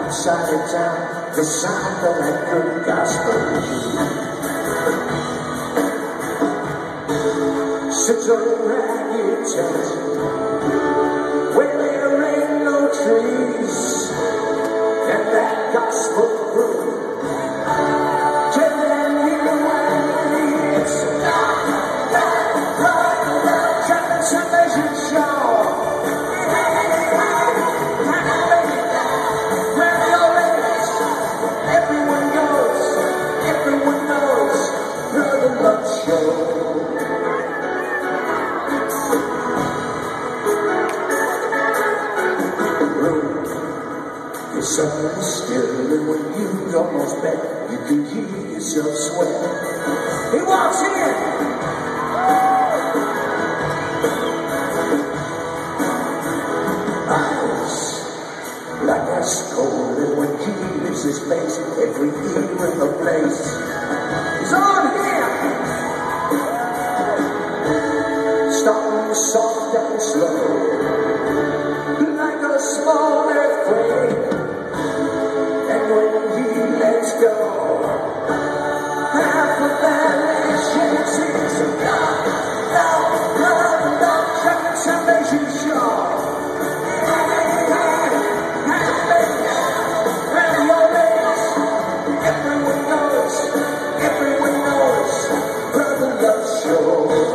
outside of town, the sound of that good gospel music. Sits on a ragged tent where there ain't no trees, and that gospel group telling you what it is. Trapping salvation show. Everyone knows, Brother Love Show. Suddenly still, and when you almost bet, you can hear yourself sweat. He walks in. Eyes like ice cold, and when he lifts his face, every ear in the place is on him. Starting soft and slow, like a small earthquake. When he lets go, half of that nation sings God, salvation show. Everyone knows, Brother Love Show.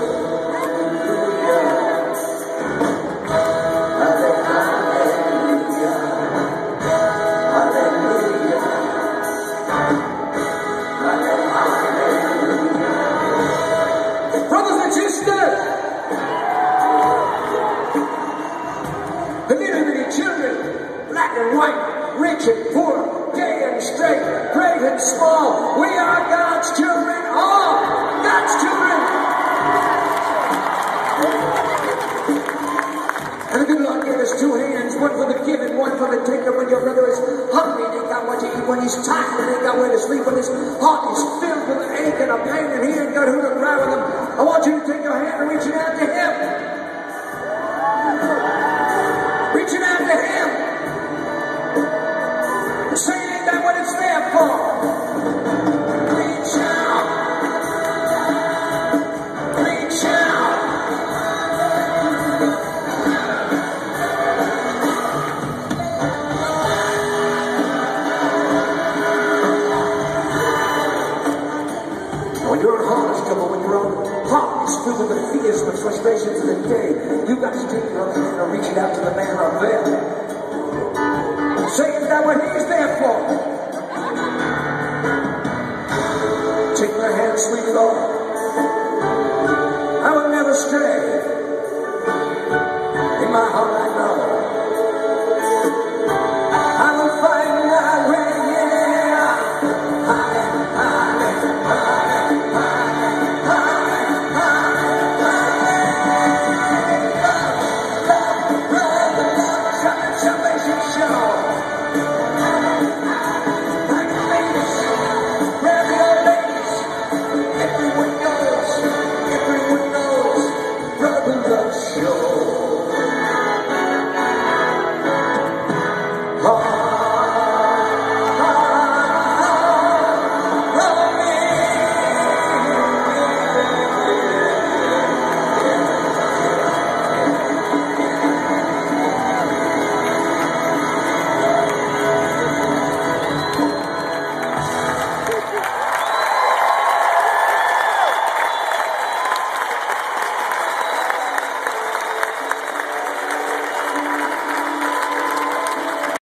Black and white, rich and poor, gay and straight, great and small, we are God's children, all God's children. And the good Lord gave us two hands, one for the giving, one for the taking. When your brother is hungry, they got what to eat. When he's tired, they got where to sleep. When his heart is filled with an ache and a pain, and he ain't got who to cry with him, I want you to take your hand and reach it out to him. Reach it out to him. Say, ain't that what it's there for? Reach out. Reach out. When your heart is troubled, when your own heart is filled with the fears and the frustrations of the day, you got to take your hand and reach it out to the man up there. Say, is that what he's there for? Take my hand, sweet Lord. I will never stray. In my heart I know